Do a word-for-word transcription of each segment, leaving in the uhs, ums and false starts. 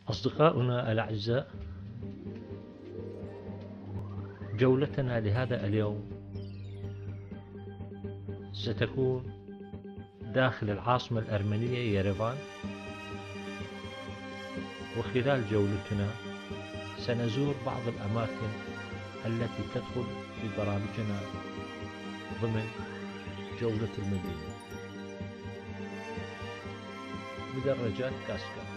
أصدقاؤنا الأعزاء، جولتنا لهذا اليوم ستكون داخل العاصمة الأرمنية يريفان، وخلال جولتنا سنزور بعض الأماكن التي تدخل في برامجنا ضمن جولة المدينة. مدرجات كاسكاد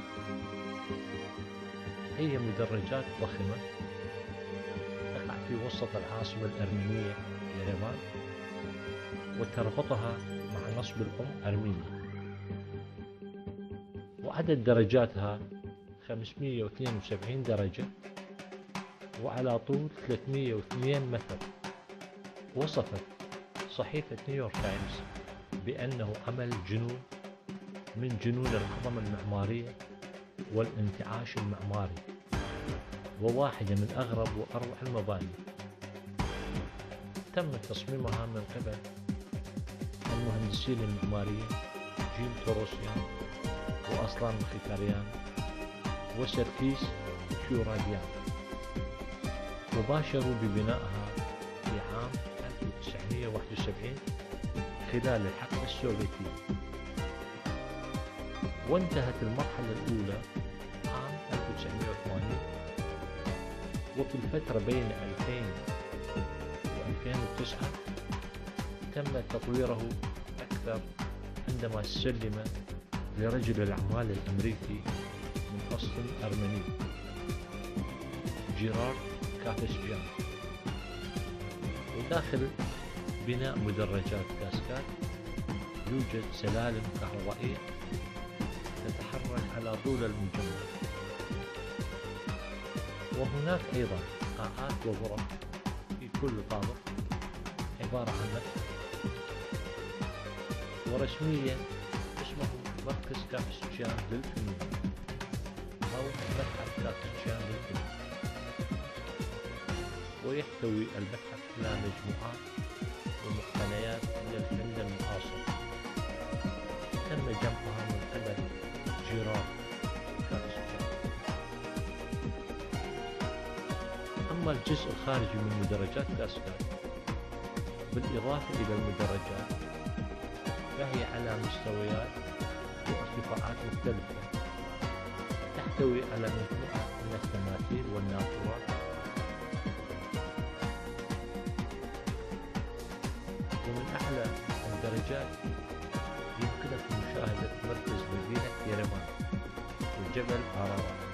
هي مدرجات ضخمة تقع في وسط العاصمة الأرمنية يريفان، وتربطها مع نصب الأم أرمينيا، وعدد درجاتها خمسمئة واثنين وسبعين درجة، وعلى طول ثلاثمئة واثنين متر. وصفت صحيفة نيويورك تايمز بأنه عمل جنون من جنون العظمة المعمارية والانتعاش المعماري، وواحدة من أغرب وأروع المباني. تم تصميمها من قبل المهندسين المعماريين جيل توروسيان وأصلان مخيتاريان وسركيس كيوراديان، وباشروا ببنائها في عام ألف وتسعمئة وواحد وسبعين خلال الحقبة السوفيتية، وانتهت المرحلة الأولى عام ألف وتسعمئة وثمانين. وفي الفترة بين ألفين وألفين وتسعة تم تطويره أكثر عندما سلم لرجل الأعمال الأمريكي من أصل أرمني جيرارد كافسجيان. وداخل بناء مدرجات كاسكاد يوجد سلالم كهربائية تتحرك على طول المجمع، وهناك أيضا قاعات وغرف في كل طابق عبارة عن متحف، ورسميا اسمه مركز كافسجيان للفنون أو متحف كافسجيان للفنون. ويحتوي المتحف على مجموعات ومقتنيات من الفن المعاصر تم جمعها من قبل جيرارد كافسجيان. أما الجزء الخارجي من مدرجات كاسكاد بالإضافة إلى المدرجات فهي على مستويات وارتفاعات مختلفة، تحتوي على مجموعة من التماثيل والنافورات، ومن أعلى الدرجات يمكنكم مشاهدة مركز مدينة يريفان وجبل أرارات.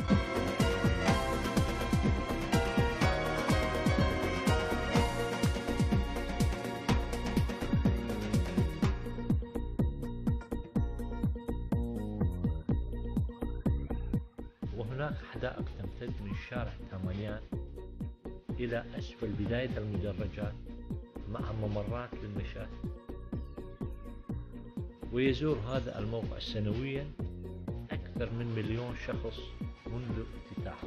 وهناك حدائق تمتد من شارع تامانيان إلى أسفل بداية المدرجات مع ممرات للمشاة. ويزور هذا الموقع سنويا أكثر من مليون شخص منذ افتتاحه.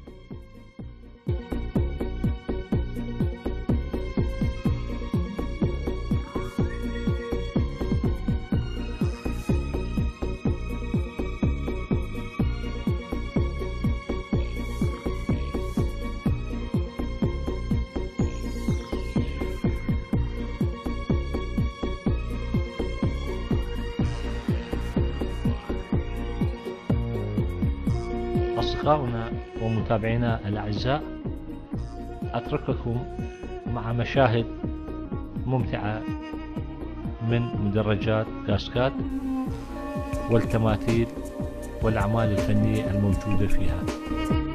أصدقاؤنا ومتابعينا الأعزاء، أترككم مع مشاهد ممتعة من مدرجات كاسكاد والتماثيل والأعمال الفنية الموجودة فيها.